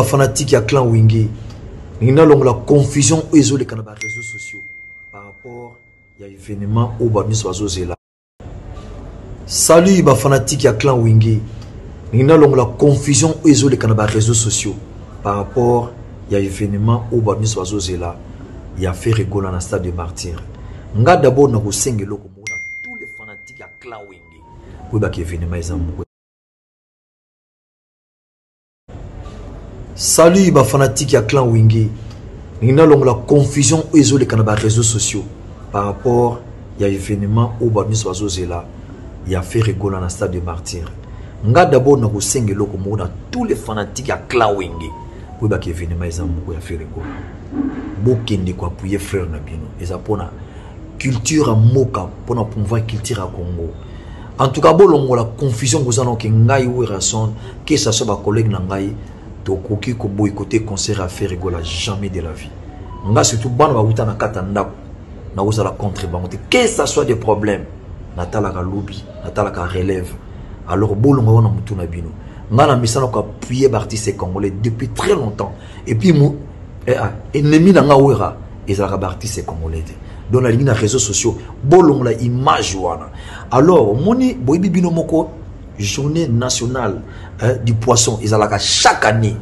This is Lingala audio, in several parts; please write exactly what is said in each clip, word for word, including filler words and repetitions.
fanatique à clan Wingé. Il y a la confusion aux réseaux sociaux par rapport à l'événement au Bamis Wazozela. Salut les fanatiques à clan Wingé. Il y a la confusion aux réseaux sociaux par rapport à l'événement au Bamis Wazozela. Il a fait rigoler dans le stade de martyr. Nga d'abord na kusenge loko mona tous les fanatiques à clan Wingé. Oui bah qui événement ils ont. Salut les fanatiques à clan Wingé. Il y a la confusion aux réseaux sociaux par rapport à l'événement au Bamis Wazozela. Il a fait rigoler dans le stade de martyr. Nga d'abord na kusenge loko mona tous les fanatiques à clan Wingé. Oui bah qui événement ils ont beaucoup fait rigoler. Bokende ko appuyer frère na bino. Eza pona culture à moka pona promouvoir culture à Congo. En tout cas bolongo la confusion vous allons que ngai ou rason que ça soit ba collègue na ngai to koki ko boycotter concert à faire rigola jamais de la vie. Nga surtout bana ba uta na kata ndako na uzala contre bangote que ça soit des problèmes natala ka lobby natala ka relève alors bolongo wana mutu na bino nga na misana ko appuyer l'artiste congolais depuis très longtemps et puis mo ennemi na nga wera ezala ka artiste congolais dans la ligne des réseaux sociaux bolong la image wana alors moni boyibi bino moko journée nationale hein, du poisson ezala chaque année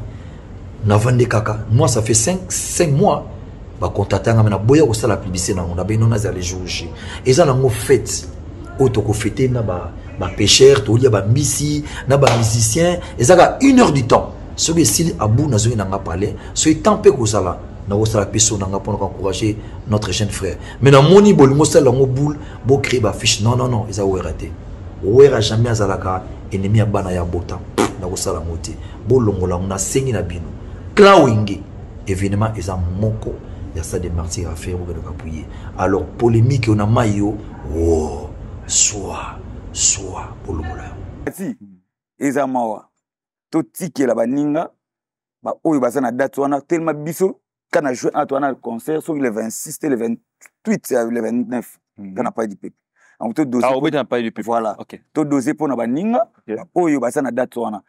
na vende kaka moi ça fait cinq mois ba contacter nga na boya ko sala publicité na on a bino na za les jours J ezala ngo fête auto ko fêter na ba ba pêcheur to lia ba misi na ba musicien ezala une heure du temps ce que si abou na zo na nga parler so tempé ko sala na wo sala peso na nga pour encourager notre jeune frère mais na moni bolingo sala ngo boule bo créer ba fiche non non non ezala wo raté wo era jamais azalaka ennemi ya bana ya bota na ko sala ngote bolongola na sengi na bino clan Wingé événement eza moko ya ça de martyr à faire ou de appuyer alors polémique on a mayo oh soit soit bolongola si eza mawa to tikela baninga ba oyo baza na date wana tellement biso kana jouer à toi concert sur le vingt-six le vingt-huit le vingt-neuf kana pas du peuple donc to doser ah on n'a pas du peuple voilà OK to doser pour na baninga oyo baza na date wana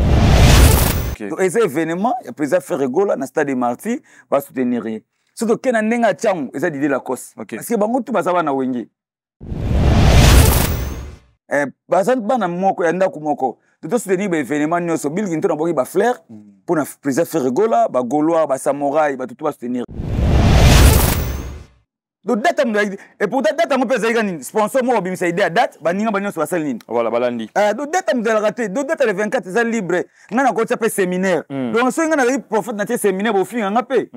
donc ces événements il président faire rigola na stade de Martyrs va soutenir surtout que na ndenga tcham eza Didier Lacoste parce que bango tout baza na Wingé eh baza bana moko ya ndako moko tout soutenir ba événement nyonso bilgi nto na boki ba flair pour na président faire rigola ba gaulois ba samouraï ba tout ba soutenir donc date et pour date on peut dire sponsor mo bimisa idée date ba ninga ba nyonso ba salini voilà balandi euh donc date on doit rater donc date le vingt-quatre c'est libre ngana ko tsape séminaire donc so ngana le prophète na té séminaire bo finga ngapé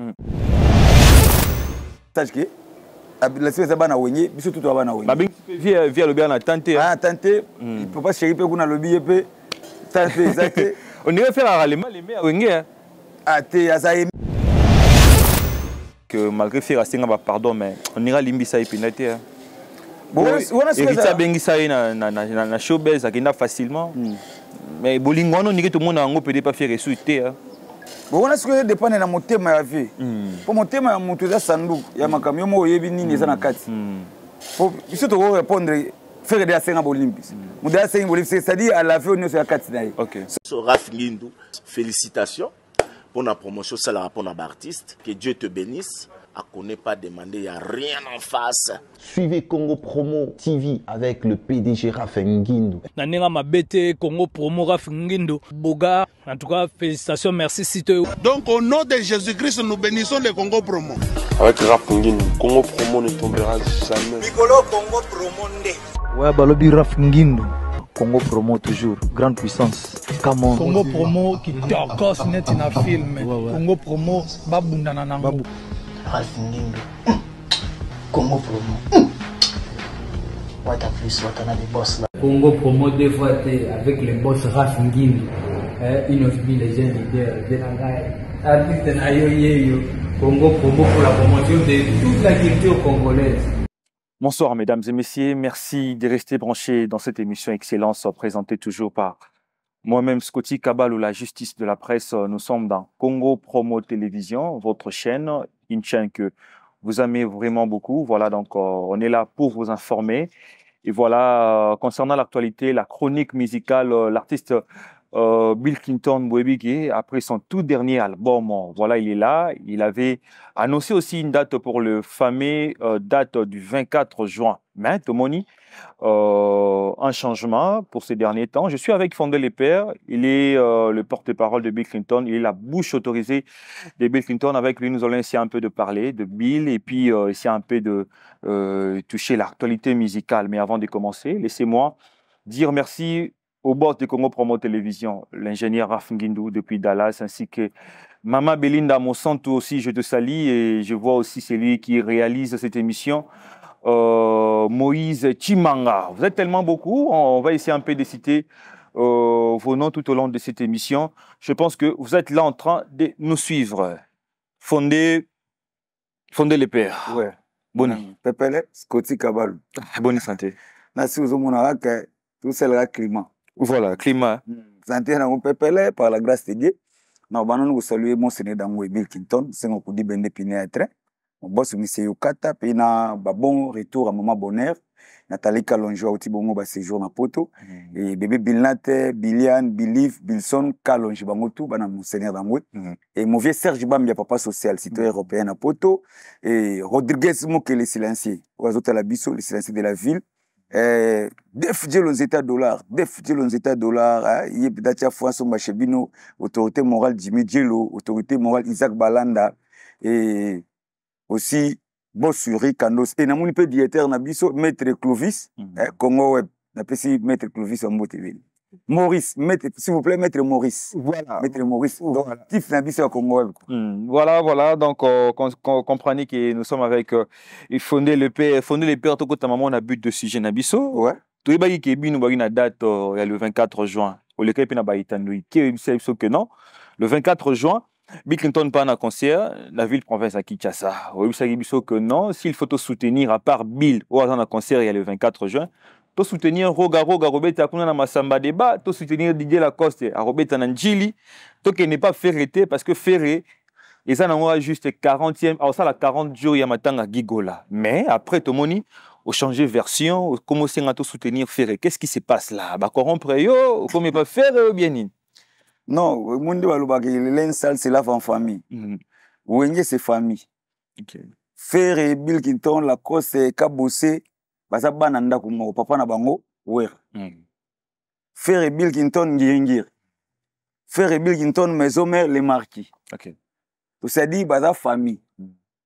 sache que la séance bana Wingé biso tout bana Wingé ba via via le bien na tenter ah tenter il peut pas chéri pe kuna le billet pe tenter exact on irait faire à les mal les à Wingé ah té azaï que malgré faire assez pardon mais on ira limbisa et pinaté bon on a ce ça bengisa na na na na showbiz akina facilement mais bolingono ni que tout le monde a ngo peut pas faire ressusciter bon on a ce que dépend na motema ya vie pour motema ya mutu za sandu ya makamyo mo yebi nini za na kati faut biso to répondre faire des asenga bolimbis muda asenga bolimbis c'est-à-dire à la vie on ya kati na OK so Raf Ngindu félicitations pour la promotion, c'est la rapport d'artiste. Que Dieu te bénisse. À connaît pas demander, il n'y a rien en face. Suivez Congo Promo T V avec le P D G Raf Ngindu. Nanenga mabete Congo Promo Raf Ngindu. Boga, en tout cas, félicitations, merci Cité. Donc au nom de Jésus-Christ, nous bénissons le Congo Promo. Avec Raf Ngindu, Congo Promo ne tombera jamais. Nicolo Congo Promo Nde. Ouais, balobi Raf Ngindu. Congo Promo toujours, grande puissance. Come on. Congo Promo qui t'orcos net in a film. Congo Promo, babunda nanango. Raf Ngindu. Congo Promo. What a plus, what a des boss là. Congo Promo deux fois avec le boss Raf Ngindu. Une of les jeunes leaders de la guerre. Artiste na yo yo. Congo Promo pour la promotion de toute la culture congolaise. Bonsoir mesdames et messieurs, merci de rester branchés dans cette émission Excellence présentée toujours par moi-même Scotty Kabal ou la justice de la presse. Nous sommes dans Congo Promo Télévision, votre chaîne, une chaîne que vous aimez vraiment beaucoup. Voilà, donc euh, on est là pour vous informer. Et voilà, euh, concernant l'actualité, la chronique musicale, euh, l'artiste Euh, Bill Clinton Bouébiki, après son tout dernier album, voilà, il est là. Il avait annoncé aussi une date pour le fameux euh, date du vingt-quatre juin. Mais Tomoni, euh, un changement pour ces derniers temps. Je suis avec Fondé Les Pères. Il est euh, le porte-parole de Bill Clinton. Il est la bouche autorisée de Bill Clinton. Avec lui, nous allons essayer un peu de parler de Bill et puis euh, essayer un peu de euh, toucher l'actualité musicale. Mais avant de commencer, laissez-moi dire merci au boss de Congo Promo Télévision, l'ingénieur Raf Ngindou depuis Dallas, ainsi que Mama Belinda Monsanto aussi, je te salue et je vois aussi celui qui réalise cette émission, euh, Moïse Chimanga. Vous êtes tellement beaucoup, on va essayer un peu de citer euh, vos noms tout au long de cette émission. Je pense que vous êtes là en train de nous suivre. Fondé, Fondé Les Pères. Ouais. Bonne. Pepele, Scotty Kabal. Bonne santé. Merci aux hommes que tout c'est le climat. Voilà, climat. Santé na mon pepele par la grâce de Dieu. Na bana nous saluer mon séné dango Bill Clinton, c'est mon coup de bende pinéatre. Mon boss monsieur Yokata pe na ba bon retour à maman bonheur. Nathalie Kalonjo au tibongo ba séjour na poto et bébé Bilnate, Bilian, Bilif, Bilson Kalonjo bango tout bana mon séné dango. Et mon vieux Serge Bambia papa social citoyen européen na poto et Rodriguez Mokele silencieux. Oiseau la biso le silencieux de la ville. Eh, def djel aux états dollars, def djel aux états dollars, il y a peut-être fois son machebino, autorité morale Jimmy Djelo, autorité morale Isaac Balanda, et aussi Bossuri Kandos, et namuni peu diétaire nabiso, maître Clovis, Congo web, n'appelle maître Clovis en motivé. Maurice, maître, s'il vous plaît, maître Maurice. Voilà. Maître Maurice. Donc, voilà. Tif Nabiso Congo web. Mm, voilà, voilà. Donc, euh, comprenez que nous sommes avec euh, Fondé Le Père. Fondé Le Père, tout le temps, on a but de sujet Nabiso. Ouais. Tout le monde qui est bien, nous avons une date euh, le vingt-quatre juin. Au lieu de n'a qui est que non. Le vingt-quatre juin, Bill Clinton pas un concert, la ville province à Kinshasa. Au lieu de que non, s'il faut te soutenir, à part Bill, ou à un concert, il y a le vingt-quatre juin. To soutenir Roga Roga Robeta kuna na Masamba débat, to soutenir Didier Lacoste à Robeta Nanjili, to que ne pas faire arrêter parce que faire et ça n'a juste quarantième, alors ça la quarante jours ya matanga gigola. Mais après to moni au changer version, comment c'est à to soutenir faire, qu'est-ce qui se passe là? Ba corrompre yo, comment pas faire bien ni? Non, mundi balobaki l'ensal c'est la en famille. Wenge c'est famille. OK. Faire Bill Clinton Lacoste Kabose baza bana ndako moko papa na bango wer mm. Faire Bill Clinton ngingir Faire Bill Clinton maison mère les marquis. OK. Tout ça dit baza famille. Mm.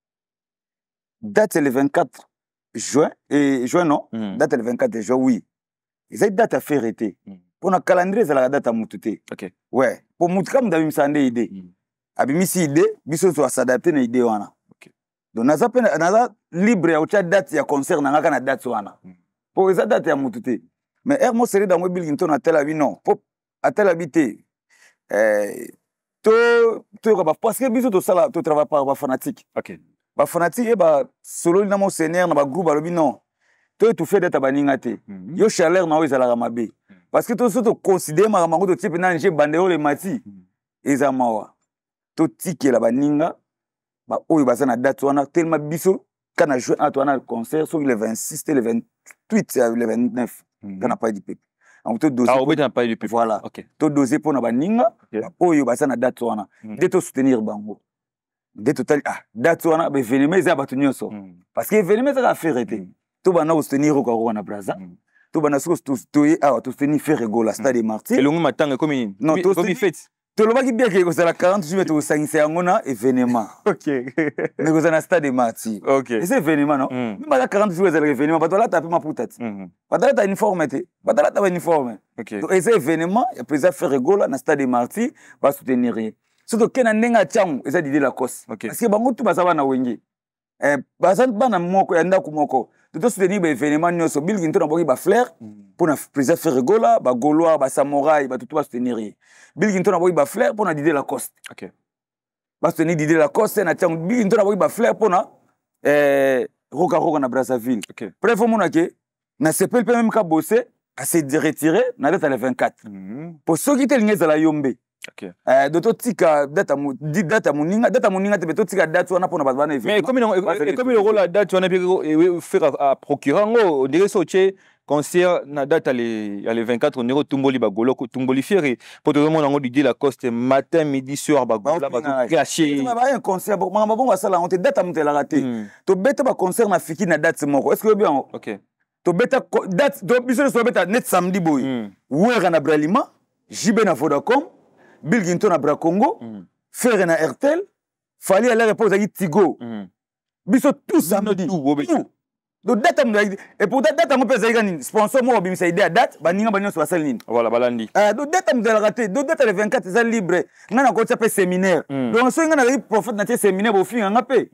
Date le vingt-quatre juin et juin non mm. Date le vingt-quatre juin oui. Et cette date a fait arrêter. Mm. Pour na calendrier c'est la date à mutute. OK. Ouais, pour mutka mdabi msande idée. Mm. Abimisi idée biso so s'adapter na idée wana. Donc naza pe naza libre ya ucha date ya concert na ngaka na date wana. Pour eza date ya mutute. Mais er mo seri dans Bill Clinton a tel abi non. Pour a tel habité euh to to ba parce que biso to sala to travail par ba fanatique. OK. Ba fanatique e ba solo na mo senior na ba groupe alobi non. To tout fait date baninga te. Yo chaleur na o ezala mabe. Parce que to so to considérer ma mango to type na nje bandero le mati. Eza mawa. To tiki la baninga ba oyo baza na date wana tellement biso kana jouer à toi na concert sur le vingt-six le vingt-huit le vingt-neuf kana pas du peuple en tout dossier ah on n'a pas du peuple voilà OK to dossier pour na baninga oyo baza na date wana de to soutenir bango de total ah date wana ba événement za batu nyonso parce que événement ça a fait arrêter to bana soutenir ko na braza to bana so to to ah to soutenir faire rigola stade Martyrs et longo matanga comme non to fête. Tout le monde qui bien que c'est la quarante jours au cinq c'est un événement. OK. Mais vous avez un stade de Martyrs. OK. Et c'est événement non. Même pas quarante jours c'est l'événement, pas là taper ma poutette. Pas là ta uniforme té. Pas là ta uniforme. OK. Et c'est événement, il peut faire rigoler dans stade de Martyrs, va soutenir. Surtout que na ndenga tcham, et ça dit la cause. Parce que bango tout basa na wengi. Eh basa bana moko yanda kumoko. Tout soutenir ba événement nyoso Bill Clinton na boki ba flair pour na président faire rigoler, ba gaulois, ba samouraï, ba tout va soutenir. Bill Clinton a boy ba flair pour na Didier Lacoste. OK. Ba soutenir Didier Lacoste na tiang Bill Clinton a boy ba flair pour na eh Roka Roka na Brazzaville. OK. Bref on a que na sepel même ka bosser à se retirer na date le vingt-quatre. Pour ceux qui te lignez à la Yombe. Ok. Euh, de totika data mu data muninga data muninga te totika date wana pona bazana effet. Mais comme il comme il rôle la date on a pu faire à procurer on dirait sortir concert na date les les vingt-quatre on est tumboli bagolo tumboli fieri pour tout le monde on dit la coste matin midi soir bagolo ba caché. Tu vas un concert bon mama bon ça là on te date mu te la raté. To beta ba concert na fiki na date moko. Est-ce que bien? OK. To beta date to biso so beta net samedi boy. Ouera na Bralima, Jibe na Vodacom. Bill Ginton à Bracongo, mm. Faire na Airtel, fallait aller répondre à Tigo. Mm. Biso tout samedi. Tout. Tout. Donc date et pour date date mon pèse gani sponsor moi bim ça idée à date ba ninga ba nyo sur ligne. Voilà balandi. Euh donc date me de la rater, donc date le vingt-quatre ça libre. Ngana ko ça fait séminaire. Mm. Donc so ngana ri prophète na té séminaire bo fi nga pe.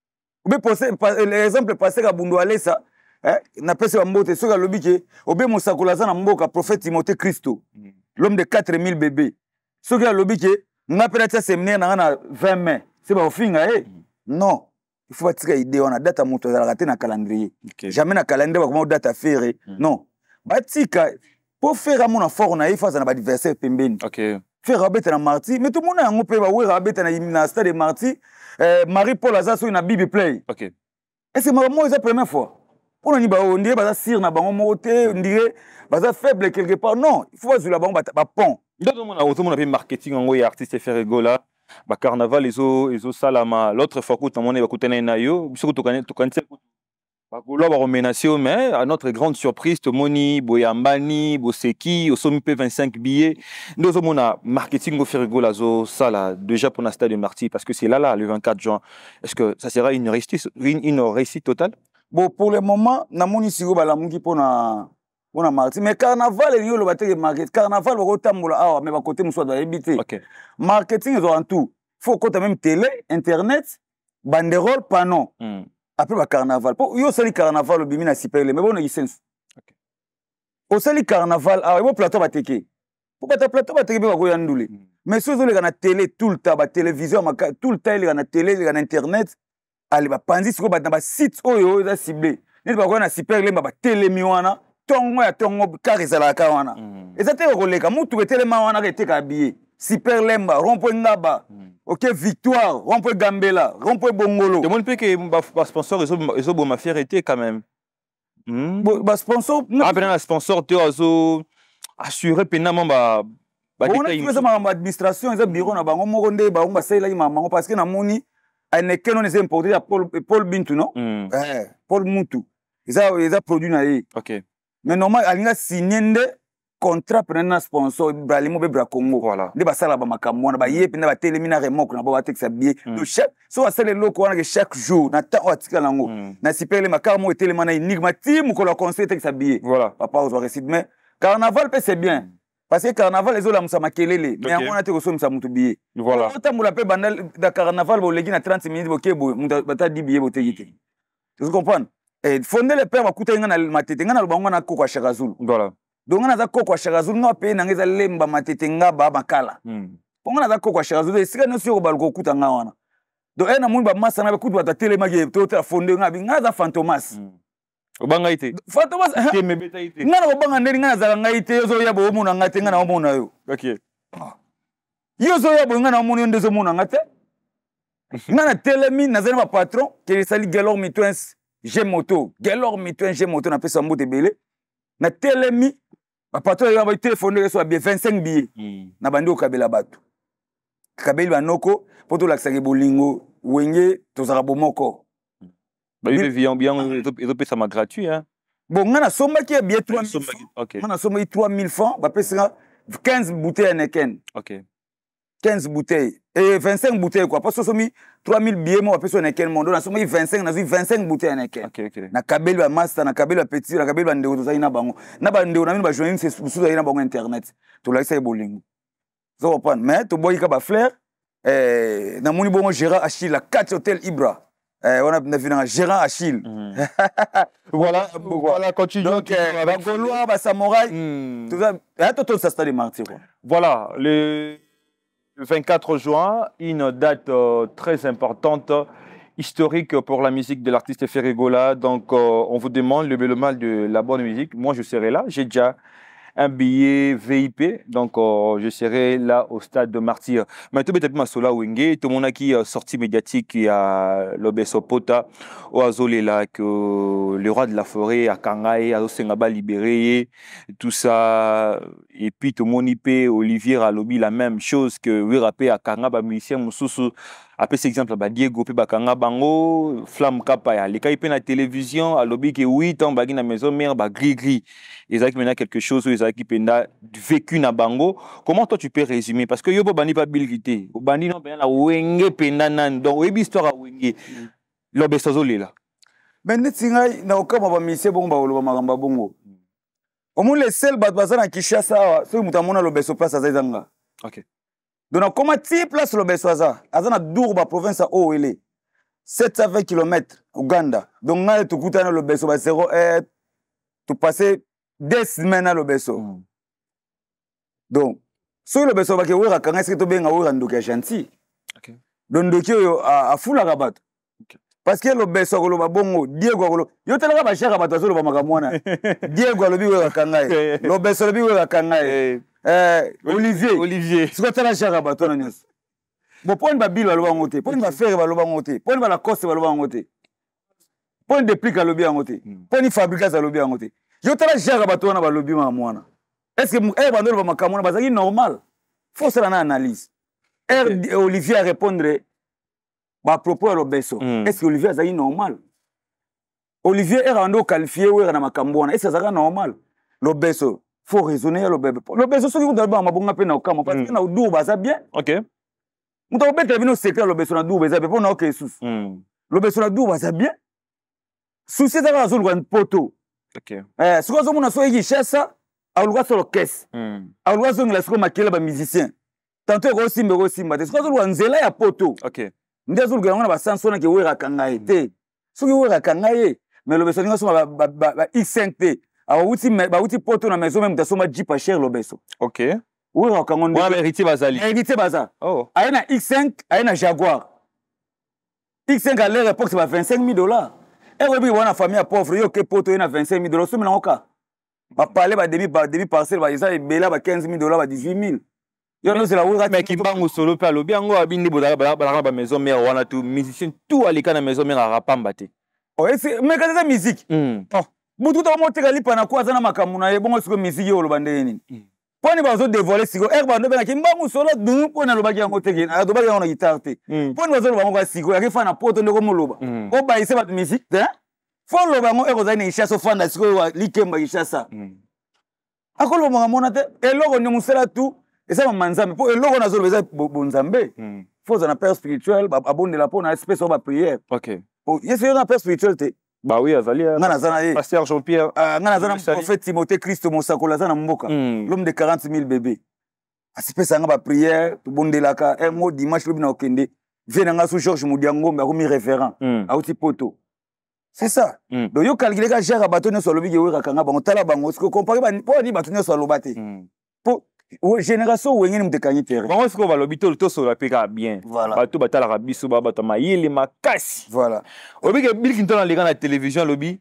Ou be poser l'exemple passé ka Bundu Alesa, hein, na pèse mbote so ka lobi ke obe mosakolaza na mboka prophète Timothée Christo. Mm. L'homme de quatre mille bébés. Ce qui a lobby que n'a pas été séminaire dans vingt mai. C'est pas au fin eh. Non, il faut tirer idée on a date à monter à rater na calendrier. Jamais na calendrier comment date à faire. Non. Batika pour faire à mon effort na il faut ça na adversaire pembeni. OK. Faire rabete na marti, mais tout le monde a un peu ba ouais rabete na na stade de marti. Euh Marie Paul Azaso na Bible play. OK. Et c'est moi c'est la première fois. On a dit bah on dirait bah ça sire na bango moté, on dirait bah ça faible quelque part. Non, il faut sur la bango ba pont. Donc, on a autour de marketing en et artiste fait rigola. Bah carnaval les os les os salama l'autre fois que on est va coûter na yo surtout tu connais tu connais bah golo va reménacer mais à notre grande surprise to moni boyambani boseki au sommet vingt-cinq billets nous on a marketing au fait rigola zo sala déjà pour la stade de Marty parce que c'est là là le vingt-quatre juin est-ce que ça sera une réussite une, une réussite totale? Bon pour le moment na moni siko ba la mungi pona on a marqué mais carnaval et le bateau market carnaval au tambola ah mais va côté monsieur doit éviter. OK. Marketing ils ont tout. Faut côté même télé, internet, banderole, panneau. Mm. Après le carnaval. Pour yo sali carnaval au bimina super mais bon il sens. OK. Au sali carnaval ah bon plateau bateke. Pour pas plateau bateke ba ko yandoule. Mais ceux les na télé tout le temps, ba télévision tout le temps les na télé, les na internet, allez ba panzi siko ba na site oyo za ciblé. Ni ba ko na super les ba télé miwana. Tongo ya tongo karizala ka wana. Ezate roleka mutu etelema wana reteka billet. Super Lemba, Rompo Ngaba. OK, Victoire, Rompo Gambela, Rompo Bongolo. Tout le monde peut que les sponsors ils ont bon ma fierté quand même. Ba sponsor ah ben un sponsor tu as assurer pénalement ba ba détail. On a fait ma administration, ils ont bureau na bango moko nde ba ngba sala mamango parce que na moni aneke non les importer à Paul Paul Bintu non? Eh, Paul Mutu. Ils ont ils ont produit na yi. OK. Mais normal alinga signé contrat prenant sponsor Bralimo be Bracongo voilà nde basala ba makambo na ba yé pena ba telemina remok na ba texte billet donc chaque so asale loko wana que chaque jour na temps atika lango na sipele makambo etelema na enigma team ko la conseil texte billet voilà papa aux récit mais carnaval c'est bien parce que carnaval les ola musa makelele mais on a te ko so musa mutu billet voilà on tambola pe bandal da carnaval bo legi na trente minutes bo kebo bata dix billets bo tegite tu comprends et fonder le père makuta ngana matete ngana lo bango na ko kwa Shakazulu voilà donc on a za kokwa Shakazulu nga pe na ngeza lemba matete nga ba makala on a za kokwa Shakazulu sika no sio ba ko kuta nga wana donc ena mun ba masa na ba kutu ba telema ge to ta fonde nga bi nga za fantomas obanga ite fantomas ke mebeta ite nga na obanga ndeni nga za nga ite yo zo ya bo mu na ngate nga na mo na yo OK yo zo ya bo nga na mo nde zo mu na ngate nga na telemi na za ba patron ke sali Gelor Mitwens G moto Gelor Mitwens G moto na pesa mbote belé na telemi ba patron ya ba téléphone so bien vingt-cinq billets na bandi okabela bato kabeli banoko poto la kisaki bolingo wenge tozaka bomoko ba yebe bien bien ils pesa ma gratuit hein bon ngana somba ki bien trois mille OK ngana somba trois mille francs ba pesa quinze bouteilles neken OK quinze bouteilles et vingt-cinq bouteilles quoi parce que somi trois mille billets moi personne neken mondo na somi vingt-cinq na vingt-cinq bouteilles neken OK OK na kabeli ba master na kabeli ba petit na kabeli ba ndeko tozali na bango na ba ndeko na mino ba joindre c'est sous na bango internet to la isa bolingo zo comprendre mais to boy ka ba flair eh na moni bongo Gérard Achille la quatre hôtel Ibra eh on a vu na Gérard Achille voilà voilà continue donc ba Gaulois ba samouraï tout ça et tout tout ça stade de Marty quoi voilà le vingt-quatre juin, une date euh, très importante, historique pour la musique de l'artiste Ferrigola. Donc, euh, on vous demande le bel mal de la bonne musique. Moi, je serai là. J'ai déjà un billet V I P. Donc, euh, je serai là au stade de Martyr. Mais tout le monde sola wenge, tout le monde qui est sorti médiatique, qui a l'Obeso Pota, au Azolela, que le roi de la forêt, à Kangaï, à Osengaba libéré, tout ça. Et puis, tout le monde y paie, Olivier Ralobi, la même chose que Wirapé à Kangaba, musicien, Moussoussou. Après cet exemple, bah, Diego Pebakanga Bango, Flamme Kapaya, les cas à la télévision, à lobby qui huit ans, bagui na maison mère, bah gris gris. Ils ont maintenant quelque chose, ils ont penda vécu na Bango. Comment toi tu peux résumer? Parce que yo bani pas bilité, bani non ben la wenge penda nan, donc oui histoire à wenge. L'obesozo là. Mais net singai na okama ba mise bongo ba oloba magamba bongo. Au moins les seuls bat bazana Kinshasa, ceux mutamona l'obeso place à zanga. OK. Donc, comment tu place le Bessoaza? Azana Dourba, province à Oele. sept cent vingt kilomètres, Ouganda. Donc, on a tout coûté le Besso, zéro et tu passes deux semaines à le Besso. Mm. Donc, sur le Besso, il y a un est-ce que tu bien à Ndokia Chanti. Donc, Ndokia a full à rabat. Parce que le Besso, le Bongo, Diego, yo te la ba cher rabat, le Bamagamona. Diego, le Biwa Kangai. Le Besso, le Biwa Kangai. Euh, Olivier, Olivier. Ce que tu as dit, c'est que tu bon, point de Babil va le bangoter, point de faire va le bangoter, point de la coste va le bangoter, point de plique à le bien ngoter, point de fabrication à le bien ngoter. Je te la gère à bateau na ba le bien moana. Est-ce que eh bandol va makamona bazaki normal? Faut ça na analyse. Er Olivier a répondre à propos à l'obeso. Est-ce que Olivier a normal? Olivier est rendu qualifié ou est na makambona. Est-ce que ça normal? L'obeso. Faut raisonner le bébé. Le bébé, c'est ce que vous avez dit, ma peine au camp, parce que na doux baza bien. OK. Nous avons bien terminé au secret le bébé na doux baza bien, pour na OK sous. Le bébé na doux baza bien. Souci ça va sur le poto. OK. Eh, ce que vous avez dit, c'est ça, à l'ouest sur le caisse. À l'ouest sur la scope maquille ba musicien. Tantôt aussi mais aussi mais ce que vous avez nzela ya poto. OK. Ndia sur le gana ba sansona ke wera kanga été. Ce que wera kanga ye, mais le bébé na so ba ba X cinq T. Ah outi ba outi poto na maison même tasoma dix pas cher l'obeso. OK. Oui on kangon. Ouais héritier bazali. Héritier baza. Oh. Ayena X cinq, ayena Jaguar. X cinq à l'époque c'est vingt-cinq mille dollars. Et oui on a famille pauvre yo ke poto na vingt-cinq mille dollars so mena oka. Ba parler ba demi ba demi parcelle ba isa bela ba quinze mille dollars ba dix-huit mille. Yo no c'est la oura mais ki bango solo pa lo biango abindi bodala ba ba ba maison mère wana tout musicien tout alika na maison mère rapamba te. Oh c'est mais quand c'est musique. Oh. Butu to mo teka lipa na kwa zana makamuna ye bongo siko misiki yo lobande nini poni bazo dévoiler siko er bando bena kimbangu solo du pona lobaki yango teki a dobaki yango na guitare te poni bazo lobango kwa siko ya kifa na poto ndeko moloba o ba ise ba musique te fo lobango e kozani ishaso fanda siko wa likemba ishasa akolo mo mona te eloko ni musela tu esa manzambe po eloko na zo beza bonzambe faut na père spirituel abonde la pona espèce ba prière. OK. Po yeso na père spirituel te. Bah oui, Azali. Pasteur Jean-Pierre. Ngana zana prophète Timothée Christ Mosakola zana mboka. L'homme de quarante mille bébés. Asipe sanga ba prière, to bondelaka un mot dimanche lobi na okende. Vient nga sous Georges Moudiango mais akomi référent. Auti poto. C'est ça. Donc yo calculer ka gère bato ne so lobi ke wera kanga bango tala bango ce que comparer ba po ni bato ne so lobate. Po génération wengeni mtekanyi terre. Bango ce ko ba lobi to to so la peka bien. Bato batala ka biso ba bato mayele makasi. Voilà. Obi ke Bill Clinton les gars na télévision lobby.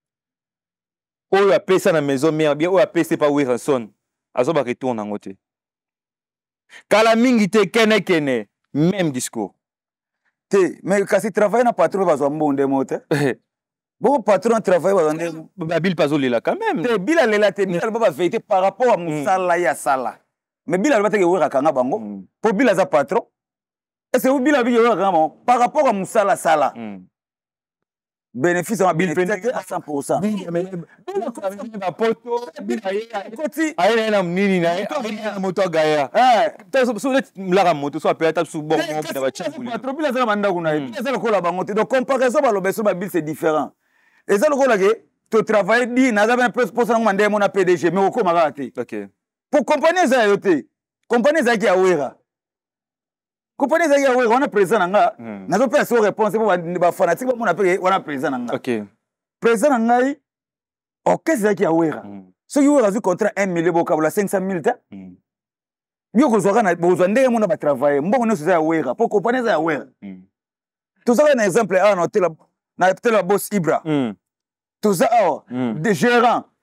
O ya pesa na maison mère bien o ya pesa pa Wilson. Azo ba retourne en côté. Kala mingi te kene kene même discours. Te mais kasi travail na patron va zo mbonde mote. Bon patron travail va ndé ba Bill pazo lela quand même. Te Bill lela te Bill ba vérité par rapport à musala ya sala. Mais Bill ba te ke wera kanga bango. Po Bill za patron. Est-ce que Bill abi wera kanga bango par rapport à musala sala. Bénéfice en Bill à cent pour cent. Mais ba poto Bill koti ayi na nini na moto gaya. Eh, taso so let mlara moto so apela taso bon na ba chambuli. Patron Bill za manda kuna. Bill za lokola bango te. Donc comparaison ba lobeso ba Bill c'est différent. Et ça lokola ke to travail di na za ben plus pour ça ngande mon P D G mais au koma raté. OK. Pour compagnie za yote. Compagnie za ki awera. Compagnie za ki awera on a présent nga. Na zo pe so réponse pour ba fanatique ba mon appel on a présent nga. OK. Présent nga OK za ki awera. So yo razu contrat un million bo kabula cinq cent mille ta. Yo ko zo kana bo zo ndenge mon ba travailler. Mbongo no so za awera. Pour compagnie za awera. Tout ça un exemple à noter la na peut-être la boss Ibra. Tout ça de gérant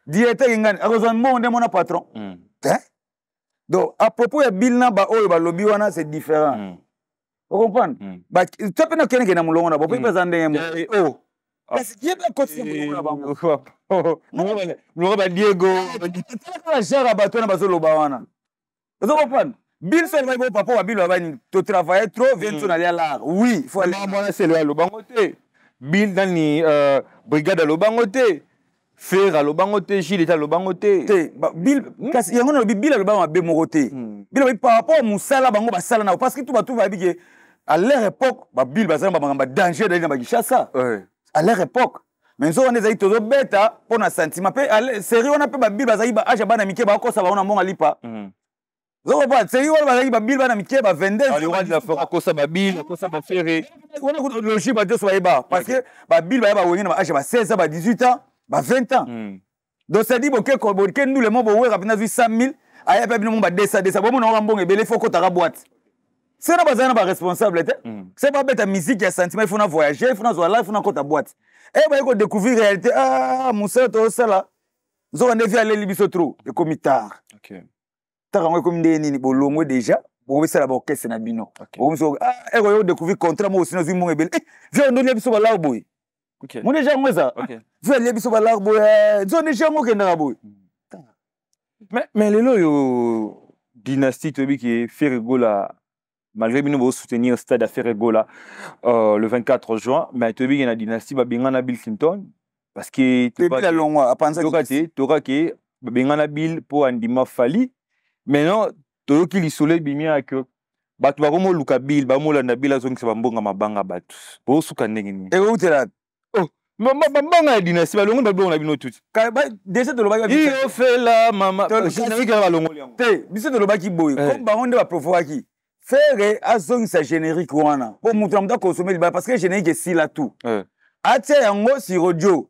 directeur ingani akozwa mbongo nde mona patron hein donc à propos ya bill na ba oyo balobi wana c'est différent vous comprenez ba to pe na kene ke na mulongo na bo pe pesa ndenge oh parce que yeba kosi mulongo na bango mulongo ba Diego la jara ba to na bazo loba wana vous comprenez bill so ba papa wa bill ba ni to travailler trop vient sur aller là oui il faut aller moi c'est le lobango te bill nani brigade lobango te faire à l'obangote, Gilles est à l'obangote. Bill, parce qu'il y a un bill à l'obangote, bémoroté. Bill, par rapport à Moussala, bango basala na, parce que tout va tout va bien. À leur époque, Bill basala banga danger d'aller dans Kinshasa. À leur époque, mais nous on est allés toujours bête pour un sentiment. Sérieux, on a pas Bill basala ba aja bana mike ba ko ça va on a mon alipa. Vous comprenez? Sérieux, on va ba Bill bana mike ba vingt-deux. Alors on va faire ko ça ba Bill, ko ça ba ferré. On a le logique ba deux soit ba parce que ba Bill ba ba woni na aja ba seize ba dix-huit ans. Bah vingt ans. Mm. Donc ça dit que que nous les membres ouais rapidement cent mille aya pas bien mon ba deux cents deux cents bon on bon et belé faut que ta boîte. C'est na bazana ba responsable c'est pas bête musique ya sentiment il faut na voyager il faut na zo live il faut na ta boîte. Et bah il faut découvrir réalité ah Moussa to ça là. Zo on devient aller libiso trop et comme tard. OK. Tard on comme des nini bolongo déjà. Bon oui c'est la orchestre na bino. Bon ah et on découvrir contrat moi aussi na zo mon belé. Viens on donne libiso ba là boy. OK. Mon déjà moi ça. OK. Vous allez biso ba larbo zone jammo ke ndara boy. Mais mais les lo dynastie tobi qui fait rigola malgré bino bo soutenir stade à faire rigola euh, le vingt-quatre juin mais tobi na dynastie ba bingana Bill Clinton parce que tu pas la longwa apanza tokati tokaki ba bingana Bill pour andima fali maintenant toki lisolé bimia que batu ba komo luka Bill ba mo landa Bill azongi ba mbonga mabanga batu bo suka ndenge ni e utela oh maman maman dynastie balongo babongo na bino tout déjà de lobaki il fait la maman générique la balongo te biso de lobaki boy comme bango nde ba profowaki faire azongi sa générique wana pour mutu amda consommer liba parce que générique si la tout atia yango si radio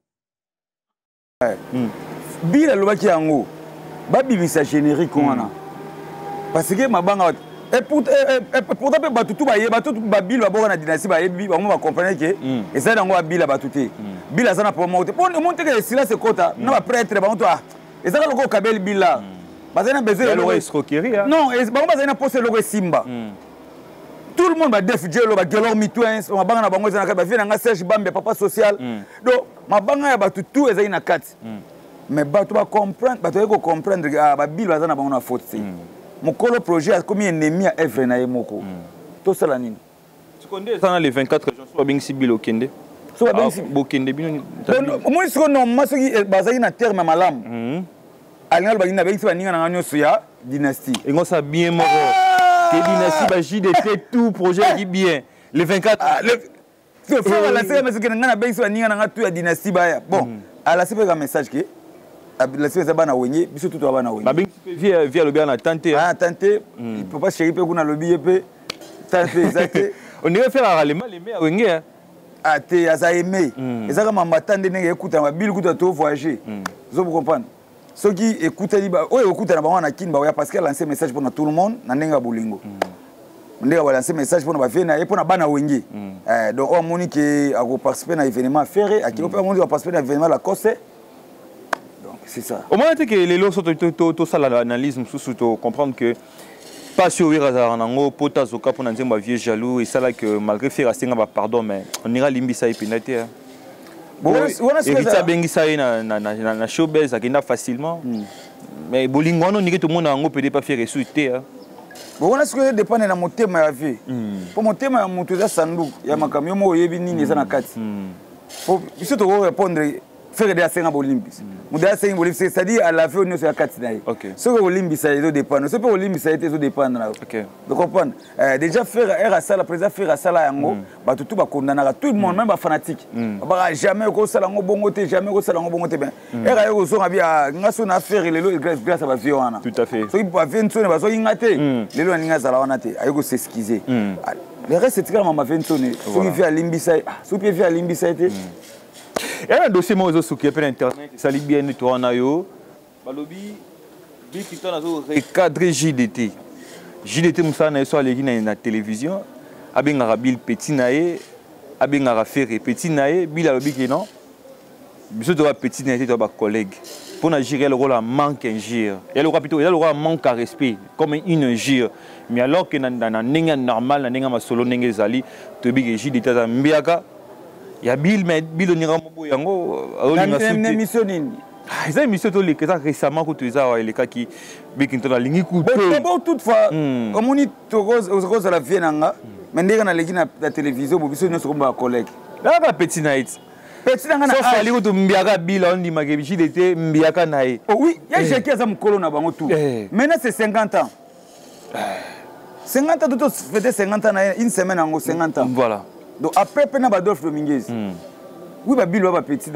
bila lobaki yango ba bibisa générique wana parce que mabanga et pour pourtant pe batutu ba ye batutu ba Bill ba boka na dynastie ba yebi ba mo ba comprendre que et ça dango ba Bill ba tuté Bill azana pour monter pour monter que si là c'est quota non ba prêtre ba toi et ça ko kabel Bill là ba zana besoin le escroquerie non et ba ba zana poster logo Simba tout le monde ba def jelo ba gelor mitouin ba banga na bango zana ba vie na Serge Bambe papa social donc ma banga ya batutu ezali na kati mais ba tu ba comprendre ba tu ko comprendre ba Bill ba zana bango na faute mon colo projet a comme ennemi à Evre na Yemoko. Tout ça la nini. Tu connais ça le vingt-quatre juin sur Bing Sibil au Kende. Sur Bing Sibil au Kende bien. Moi ce qu'on a moi ce qui basé na terme malam. Alnal bagina Bing Sibil ninga na nyo suya dynastie. Et on ça bien mort. Que dynastie ba J D T tout projet dit bien. Le vingt-quatre le faut la série mais ce que na Bing Sibil ninga na tout ya dynastie ba. Bon, à la c'est un message que la série bana wenye biso tout bana wenye babing via via le bien na tenter ah tenter il peut pas chérir pe kuna lobby pe tenter exact on irait faire à les mal aimer à wenye ah te aza aimer ezaka mamba tande nenge écouter ma bill kuta to voyager vous comprendre ceux qui écoutent liba oh écouter na bango na kinba parce qu'elle lance message pour tout le monde na ndenga bolingo ndeka ba lancer message pour na ba fena et pour na bana wenye eh donc on moni que a participer na événement ferré a qui on peut on va participer na événement la cosse. C'est ça. Au moins, que les lots sont tout ça l'analyse, nous comprendre que pas sur le hasard, on a pota zoka pour nous dire vieux jaloux et ça là que malgré faire rester pardon mais on ira limbi ça et pénalité. Bon, et ça bengi ça na na na na showbiz ça qui n'a facilement. Mais bolingo on dit que tout le monde a un peut pas faire ressusciter. Bon, on a ce que dépend de mon thème à vie. Pour mon thème à mon tout ça sandu, il y a ma camion mo yebi ni ça na kati. Faut surtout répondre faire des assaillants olympiques. Mon des assaillants olympiques, c'est-à-dire à la fin on est sur la carte d'ailleurs. Ce que olympiques ça ils dépend. Ce que olympiques ça ils dépend là. De comprendre. Déjà faire er ça la président faire ça là yango, ba tout tout ba condamner tout le monde même ba fanatique. Ba jamais ko ça lango bongote, jamais ko ça lango bongote ben. Er ayo ko so ngabia ngaso na faire les lo grâce à ba vie wana. Tout à fait. So il ba vingt so ne ba so ingate. Les lo ninga za la wana te. Ayo ko s'excuser. Le reste c'est quand même ma vingt so ne. So il fait à limbisa, so il fait à limbisa te. Il y a un dossier moi aussi qui est sur internet, ça lit bien tout en ayo. Balobi, bi qui t'en a recadré J D T. J D T Moussa na so aleki na télévision, abengara bil petit naé, abengara ferré petit naé, bil alobi que non. Biso to ba petit naé to ba collègue. pour agir, il y a le rôle à manque injure. Il y a le rôle plutôt, il y a le rôle à manque à respect, comme une injure. Mais alors que dans un ninga normal, dans un solo ninga zali, tu bis que j'ai dit à Mbiaka, il y a Bill, mais Bill on ira mobo yango. Une émission nini. Ah, ils ont émission tout les que ça récemment que tu as les cas qui bikinto la ligne coup. Bon toutefois, comme on dit to rose rose la vie nanga, mais ndeka na leki na la télévision, bo biso nyonso komba collègue. Là ba petit night. Petit nanga na fali ko to Mbiaka Bill on dit magebichi d'été Mbiaka nae. Oh oui, il y a Jackie Azam Kolo na bango tout. Maintenant c'est cinquante ans. cinquante ans, tout fait cinquante ans, une semaine en cinquante ans. Voilà. Donc après, il y a Adolphe Dominguez. Oui, il y a petit.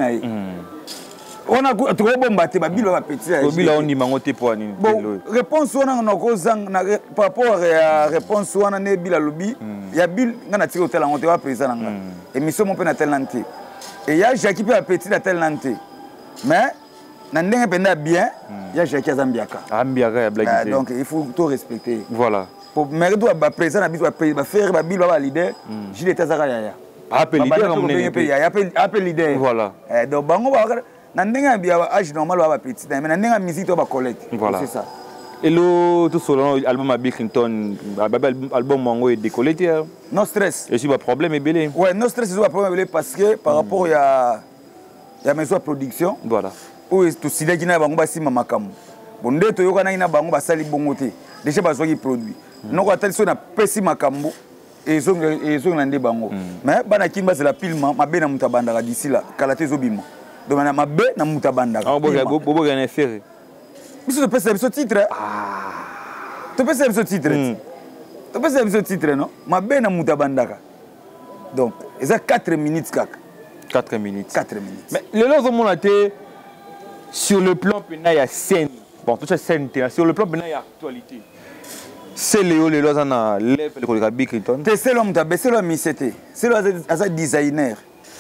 On a tout le monde battu, il y a petit. Il y a un numéro pour nous. Bon, réponse par rapport à la réponse, il y a lobby. Il y a Bill, il y a tiré au tel en président. Et Monsieur mon père a tel nanté. Et il y a Jackie qui a petit à tel nanté. Mais, dans le monde bien, il y a Jackie Zambiaka. Zambiaka, donc il faut tout respecter. Voilà. Pour mériter le président, il faire le leader, je l'ai tazara ya. Appel leader, appel leader. Voilà. Donc bango ba na ndenga bia âge normal ba petit, mais na ndenga musique to ba collègue. Voilà. C'est ça. Et le tout solo album à Bill Clinton, album mango est décollé. No stress. Et c'est pas problème est belé. Ouais, no stress c'est pas problème parce que par rapport il y a il y a maison production. Voilà. Où tout sida qui na bango ba sima makamu. Bon nde to yoka na ina bango ba sali bongote. Déjà ba zoki produit. Non quoi tel na pesi makambo et zo et zo na bango mais bana kimba c'est la pilma mabe na mutabanda d'ici là kalate zo bima donc na mabe na mutabanda ah bobo bobo gagner faire biso to pesa biso titre ah to pesa biso titre to pesa biso titre non mabe na mutabanda donc ça quatre minutes kaka quatre minutes quatre minutes mais le lozo mon été sur le plan pénal il y a scène bon toute cette scène sur le plan pénal il y a actualité. C'est Léo le Lozana lève le collègue Bill Clinton. C'est l'homme d'abord, c'est l'homme missété. C'est le designer.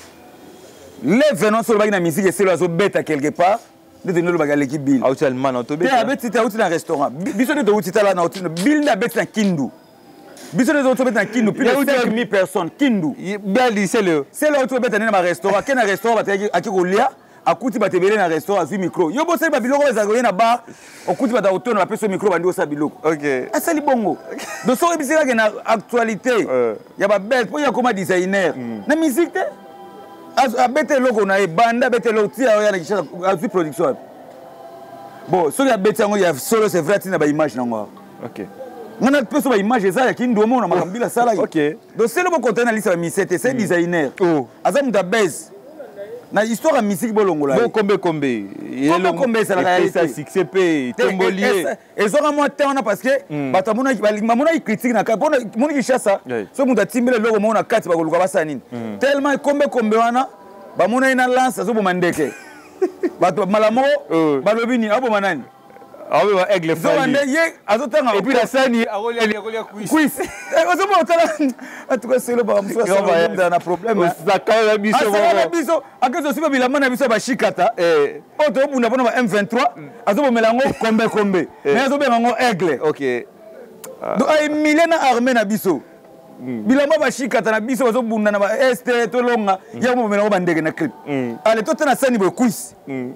Les venants sur la musique et c'est le bête quelque part. De tenir le bagage l'équipe Bill. Ah, tu as le man en tobé. Tu as bête c'était dans un restaurant. Biso de où tu là dans Bill n'a bête dans Kindu. Biso de où bête dans Kindu plus de cinq mille personnes Kindu. Bien dit c'est le. C'est là où tu bête dans un restaurant. Quel restaurant va te à Kikolia? A kuti batebele na restaurant azu micro yo bo seli ba biloko bazagoye na bar okuti bata auto na peso micro bandi osa biloko OK asali bongo do so ebisika ke na actualité ya ba belle po ya comme designer na musique te a bete loko na e banda bete loko ti ya na kisha azu production bon so ya bete ngo ya solo c'est vrai tina ba image na ngo OK ngana peso ba image za ya kindu mo na makambila sala OK do selo bo contenant lisa ba misete c'est designer oh azamu da base. Na histoire de musique bolongola. Bon combien combien. Combien combien c'est la réalité. Ça succès pay tombolier. Et ça vraiment temps parce que bata mona mona critique na kapona mona ki chassa. So muta timbele logo mona kati ba koluka basanini. Tellement combien combien wana ba mona ina lance zo bo mandeke. Bato malamo ba lobini abo manani. Ah oui, aigle fali. Et puis la scène, il a relié quiz. Quiz. Et on se montre en tout cas c'est le ba mso ça na problème. Ça quand la biso. Ah la biso. Akazo siba bila mana biso ba shikata. Eh. Oto buna bona ba M vingt-trois. Azo bo melango kombe kombe. Mais azo be ngo aigle. OK. Do ay milena armée na biso. Bilamba ba shikata na biso bazo bunda na ba este to longa. Ya bo melango ba ndege na clip. Allez to tena scène bo quiz.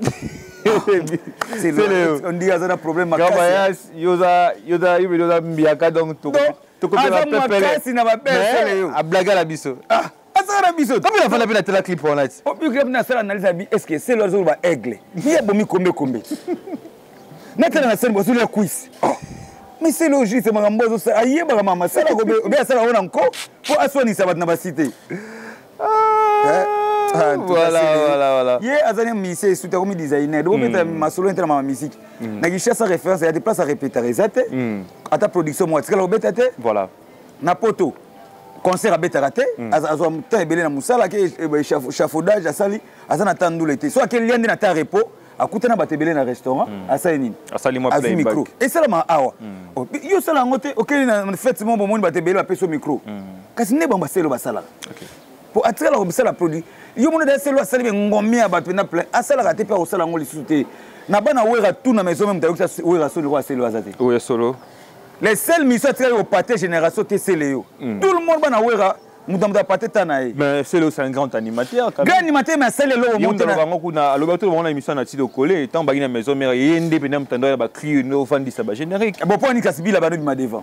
C'est le on dit azana problème makasi yoza yoza yoza yoza mbiaka donc to to ko la pepele makasi na ba pepele yo a blaga la biso ah azana biso comme il a fallu la tela clip on a dit o bi clip na sala analyse bi est-ce que c'est leur jour ba aigle ni abomi kombe kombe na tela na scène bo sur le quiz mais c'est logique c'est magambo ça aye ba mama sala ko be sala ona nko pour aswani sabat na ba cité ah voilà voilà voilà hier azania musicien surtout comme designer donc mettre ma solo entre ma musique na qui cherche référence il y a des places à répéter rezate à ta production moi tu beta te voilà na poto concert à beta raté azo ta ebele na musala ke chafaudage asali azana tandu l'été soit que lien na ta repos akutana batebele na restaurant asali nini asali moi play micro et ça ma awa yo sala ngote okeli na fête mo bomoni batebele ba peso micro kasi ne bamba selo basala OK pour attirer la obsala produit yo mona da selo asali ngomi ya bato na plein asala ka te pe osala ngoli sute na bana wera tout na maison même tayoka wera solo kwa selo azate oui solo les seuls missions attirer au pâté génération T C L E O tout le monde bana wera Moutamda Pateta nae. Mais c'est le c'est un grand animateur. Grand animateur, mais c'est le lot. Il y a un lobato on a émission na tido collé. Tant bagina maison mère et indépendant mutanda ba cri no fan di saba générique. Bon point ni kasibila ba no ma devant.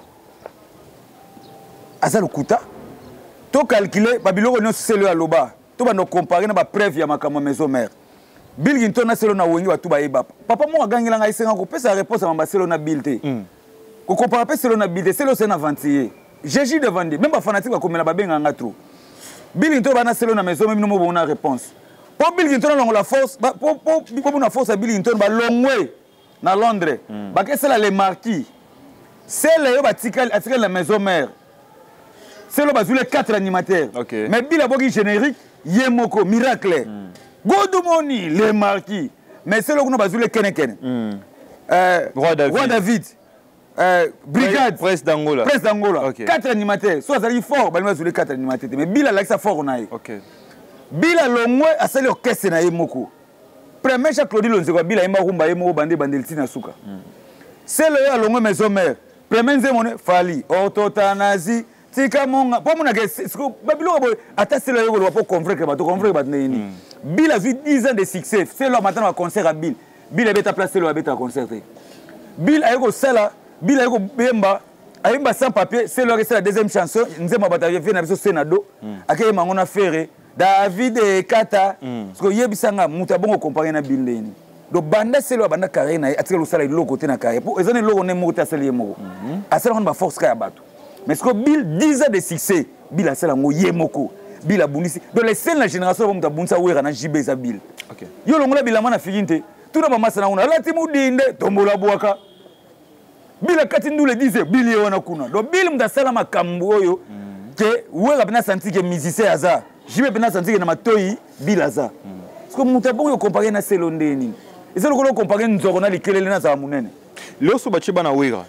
Asa le kuta. To calculer babilo no c'est le aloba. To ba no comparer na ba preuve ya makama maison mère. Bill Ginton na selo na wengi ba tu ba yeba. Papa mo agangela nga isenga ko pesa réponse à ma selo na Bill te. Ko comparer pe selo na Bill te selo c'est na ventier. Jésus devant lui, même pas fanatique comme la babé nganga trop. Bill Ginton va na selo na maison même nous mo na réponse. Pour Bill Ginton on la force, pour pour pour na force à Bill Ginton ba long way na Londres. Ba que c'est là les marquis. C'est là yo ba tikal atikal la maison mère. C'est là ba les quatre animateurs. Mais Bill a boki générique, Yemoko miracle. Godomoni les marquis. Mais c'est là qu'on a ba les kene kene. Euh Roi David. Roi David. Euh, brigade presse d'Angola presse d'Angola okay. Quatre animateurs soit ça fort balma sur les quatre animateurs mais Bila Alexa fort nae OK Bila longwe asali orchestre na yemoko premier chaque Claudie Lonzeko Bila yema rumba yemo bande bandelti na suka c'est le ya longwe maison mère premier nzemone fali orthotanazi tika monga po mona ke babilo boy ata c'est le yo pour convaincre ba to convaincre ba nini Bila vu dix ans de succès c'est le matin au concert à Bill Bill beta place le beta concert Bill ayeko sala Bill ayeko bemba ayemba sans papier c'est le c'est la deuxième chanson nzema batavie fait na biso senado akeye mangona ferré David et Kata parce que yebisanga muta bongo comparer na Bill ndeni donc banda c'est le banda carré na atika lo sala lo côté na carré pour ezone lo ne mota sala yemoko asala on ba force ka ya bato mais ce que Bill dix ans de succès Bill asala ngo yemoko Bill abundisi donc les scènes la génération ba muta bunsa wera na J B za Bill OK yo longola Bill mana figinte tout na mama sana una lati mudinde tombola bwaka Bill kati ndule dize Bill yona kuna donc Bill mdasala makambo oyo ke wera bina senti ke musicien aza jibe bina senti ke na matoi Bill aza parce que mutabongo yo comparer na selondeni eza lokolo comparer nzoko na likelele na za munene loso bachiba na wera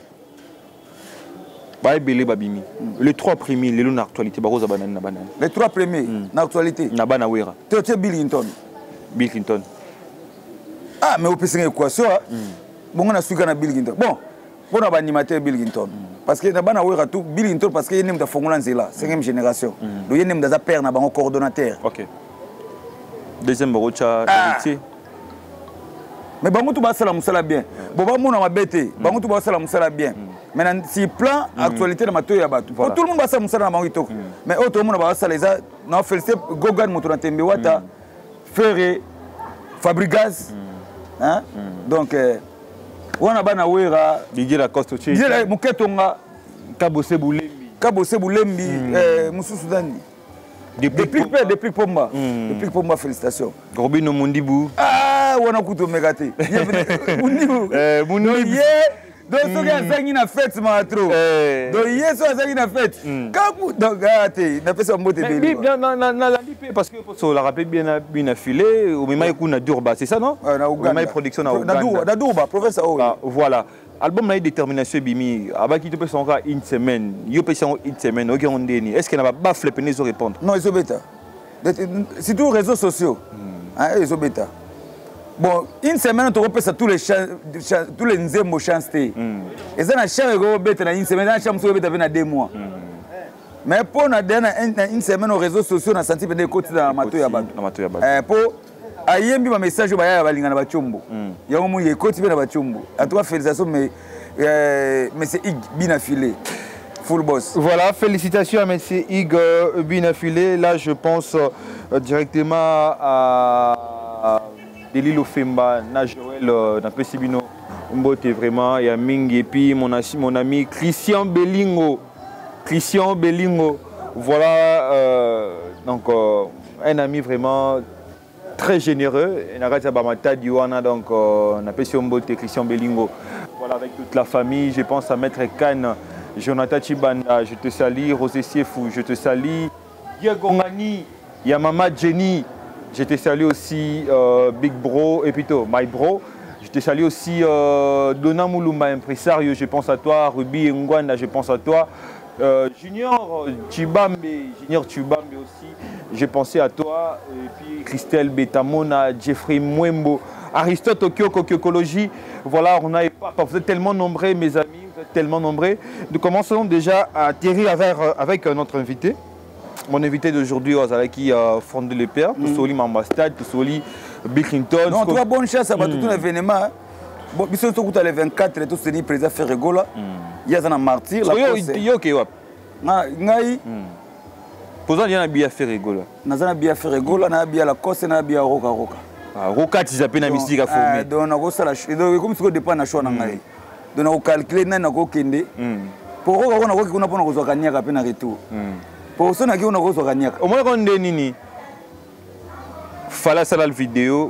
ba ebele babimi les trois premiers les na actualité ba roza banana banana les trois premiers na actualité na bana wera te te Bill Clinton Bill Clinton ah mais au pire c'est équation bon on a suivi na Bill Clinton bon pour na animateur Bill Clinton parce que na bana wera tout Bill Clinton parce que yene mta fongola nzela cinquième génération do yene mta za père na bango coordonnateur OK deuxième rocha héritier mais bango tout ba sala musala bien bon ba mona mabete bango tout ba sala musala bien maintenant si plan actualité na mato ya batu tout le monde ba sala musala na bango itoko mais auto monde ba sala les na féliciter Gogan moto na tembe wata Ferré Fabregas hein donc wana bana wera Didier Lacoste chez Didier muketonga Kabose Boulembi Kabose Boulembi euh Moussou Dani depuis depuis depuis Pomba depuis Pomba félicitations Robino Mundibou ah wana kuto megate Mundibou euh Mundibou donc ce gars ça une fête matro donc hier ça ça une fête kabu donc gâté na pesa mbote beli na na na la lipe parce que pour la rappeler bien bien affilé au même coup na Durba c'est ça non na Uganda production na Uganda na Durba province oh voilà album na détermination bimi abaki to pesa encore une semaine yo pesa une semaine OK on deni est-ce que na ba flipper les répondre non ils ont bêta c'est tous réseaux sociaux hein ils ont bêta bon une semaine on repère ça tous les tous les nzembo chance té et ça na cher go bêta na une semaine na chance go bêta na deux mois mais pour na une semaine aux réseaux sociaux na senti peut-être côté dans mato ya bato eh pour ayembi ma message ba ya balinga na bachombo yango mu ye côté na bachombo en tout cas félicitations mais mais c'est Ig Binafilé full boss. Voilà, félicitations à M. Ig Binafilé. Là, je pense euh, directement à, à Delilo Femba, na Joël, na Pesibino Mbote vraiment, et à Ming, et puis mon, mon ami Christian Bellingo. Christian Bellingo. Voilà, euh, donc euh, un ami vraiment très généreux. Donc, on a Pesibino Mbote, Christian Bellingo. Voilà, avec toute la famille, je pense à Maître Khan. Jonathan Chibanda, je te salue. Rosé Siefou, je te salue. Diego Ngani, Yamama Jenny, je te salue aussi. Euh, Big Bro, et plutôt My Bro. Je te salue aussi. Euh, Dona Moulumba, impresario, je pense à toi. Ruby Ngwanda, je pense à toi. Euh, Junior Chibambe, Junior Chibambe aussi, j'ai pensé à toi. Et puis Christelle Betamona, Jeffrey Mwembo, Aristote Okyoko, Kyokologie. Voilà, on a vous êtes tellement nombreux, mes amis. Tellement nombreux. Nous commençons déjà à atterrir avec, avec notre invité. mon invité d'aujourd'hui, qui a fondé le père, tout soli Mambastad, tout soli Bill Clinton. Non, tu as bonne chance à tout un événement. Bon, bis tout le vingt-quatre, tout ce qui est président Ferregola, il y a un martyr. Il y a ok, ouais. Ngai. Posant, il y a un bien Ferregola. Il y a un bien Ferregola, il y a un bien la Cosse, il y a un bien Roca Roca. Roca, tu appelles la mystique à former. Donc, on a comme si on dépend de la chose. Donc, on a calculé, on a calculé. Pour eux, on a dit qu'on a besoin de gagner à peine retour. Pour ceux qui ont besoin de gagner. Au moins, on a dit fallait la vidéo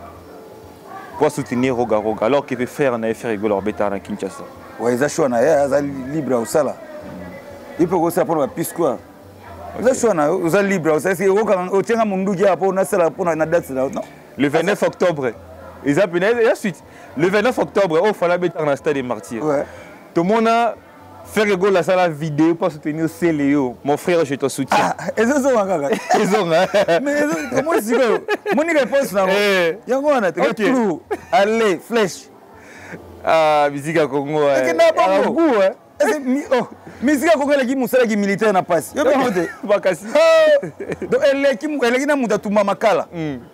pour soutenir Roga Roga. Alors qu'il peut faire un effet rigolo en bêta à Kinshasa. Oui, ils sont libres au sala. Il peut aussi pour la piste quoi. Ils sont libres. C'est au tien à mon douga pour la salle pour la date. Le vingt-neuf octobre. Ils ont la suite. Le vingt-neuf octobre, il fallait mettre dans le stade des martyrs. Tout le monde a fait rigoler la salle vidéo pour soutenir Céléo. Mon frère, je te soutiens. Ils sont encore. Ils sont. Mais comment est-ce que mon réponse là? Il y a un autre. Allez, flèche. Ah, musique à Congo. C'est n'a pas beaucoup, hein. Oh, musique à Congo, l'équipe musala qui militaire n'a pas. Yo bien bakasi. Donc elle l'équipe elle qui na muta tuma makala.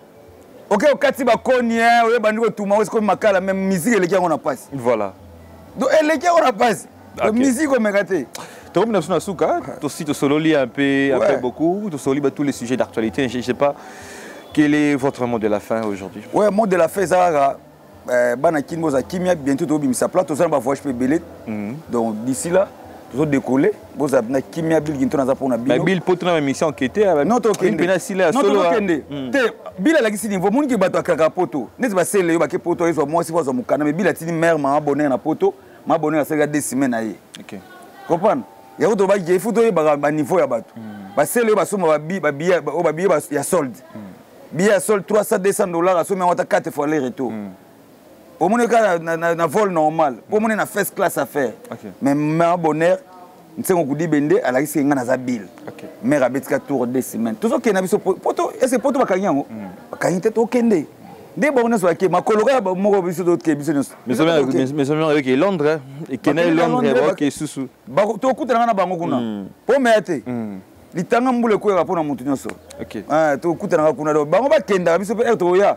OK, au kati ba konia, oye bandiko tuma, est-ce que makala même musique elle qui on a pas. Voilà. Donc elle qui on a pas. Donc musique on mérité. Tu comme na souka, tu aussi tu sololi un peu un peu beaucoup, tu sololi tous les sujets d'actualité, je sais pas quel est votre mot de la fin aujourd'hui. Ouais, mot de la fin ça bana kingo za kimia bientôt to bimisa plat to ça ba voyage pe belé. Donc d'ici là tout décoller boza na kimia bil ginto na za pona bino. Mais bil poto na mission enquêté non to kende pena sila solo non to kende te bila la kisi niveau mungi bato akaka poto neti ba sele yo ba ke poto eso moi si fois mukana mais bila tini mère ma abonné na poto ma abonné na sega deux semaines na ye. OK. Comprendre ya to ba je futo ye ba ba niveau ya bato ba sele yo ba soma ba bi ba bi ba bi ya solde bi ya solde trois cents deux cents dollars a soma wata quatre fois les retour. Pour mon cas, na vol normal. Pour mon na first class à faire. Mais ma bonheur, nous sommes au coup d'ibende à la risque ngana zabil. Mais rabetka tour deux semaines. Tout ça qui na biso poto, est-ce que poto bakanyango? Bakanyite to kende. Des bonnes soit qui ma colora ba mo biso d'autres qui biso. Mais ça mais ça avec Londres et Kenya Londres qui susu. Ba to kuta na bango kuna. Po mete. Litanga mbule ko rapona mutu nyoso. OK. Ah to kuta na kuna do. Bango bakenda biso pe to ya.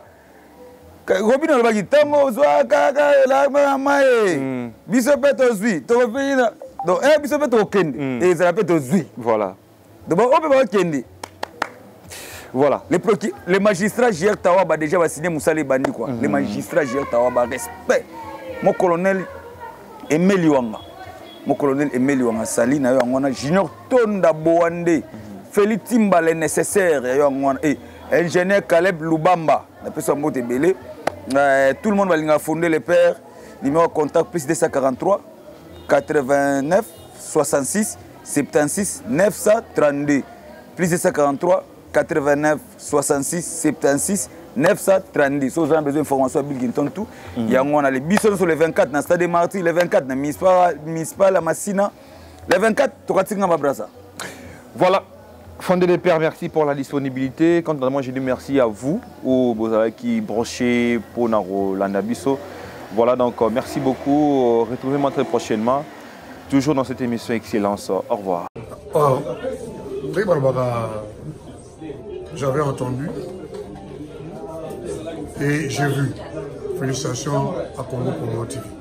Robino le bagi tango zwa kaka la mama e biso peto zui to fina donc eh biso peto kende et ça la peto zui voilà donc on peut pas kende voilà les les magistrats J R Tawa ba déjà va signer Moussali Bandi quoi les magistrats J R Tawa ba respect mon colonel Emeli Wanga mon colonel Emeli Wanga sali na yo ngona junior Tonda Boande Félix Timba le nécessaire yo ngona et ingénieur Caleb Lubamba la personne mote belé. Euh, tout le monde va fonder le père. Numéro de contact plus deux cent quarante-trois quatre-vingt-neuf soixante-six soixante-seize neuf cent trente-deux. Plus deux cent quarante-trois quatre-vingt-neuf soixante-six soixante-seize neuf cent trente-deux. Si vous avez besoin d'informations à Bilginton, tout. Il y a on a les bisons sur le vingt-quatre dans le stade de Martyrs, le vingt-quatre dans le Mispa, la Massina. Le vingt-quatre, tu vas tirer ma brasse. Voilà. Fondé des Pères, merci pour la disponibilité. Quant à moi, je dis merci à vous, aux qui branchez pour l'Andabiso. Voilà, donc merci beaucoup. Retrouvez-moi très prochainement, toujours dans cette émission Excellence. Au revoir. Oh, j'avais entendu et j'ai vu. Félicitations à Congo Promo T V.